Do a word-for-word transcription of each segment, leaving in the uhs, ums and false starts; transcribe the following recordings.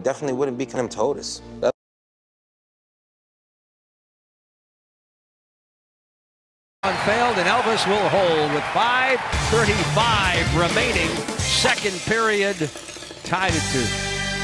Definitely wouldn't be him told us. Unfailed, and Elvis will hold with five thirty-five remaining. Second period, tied at two.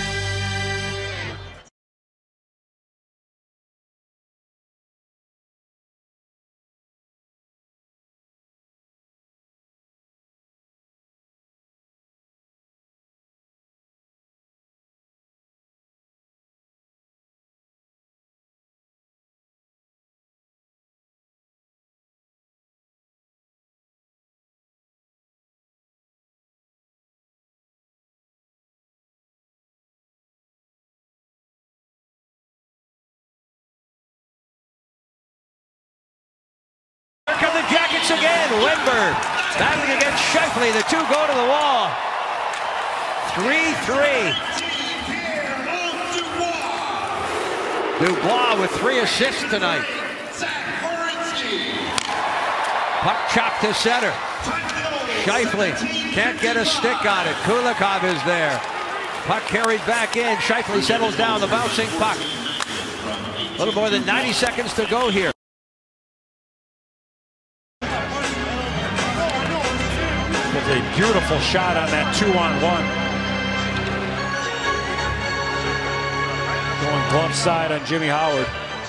The Jackets again. Lindbergh battling against Shifley. The two go to the wall. three three. Dubois with three assists tonight. Puck chopped to center. Shifley can't get a stick on it. Kulikov is there. Puck carried back in. Shifley settles down the bouncing puck. A little more than ninety seconds to go here. A beautiful shot on that two-on-one. Going glove side on Jimmy Howard.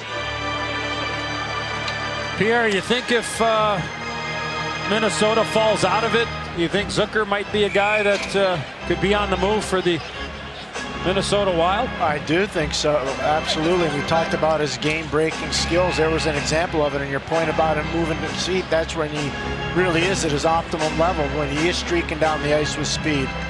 Pierre, you think if uh, Minnesota falls out of it, you think Zucker might be a guy that uh, could be on the move for the Minnesota Wild? I do think so, absolutely. We talked about his game-breaking skills. There was an example of it, and your point about him moving the seat, that's when he really is at his optimum level, when he is streaking down the ice with speed.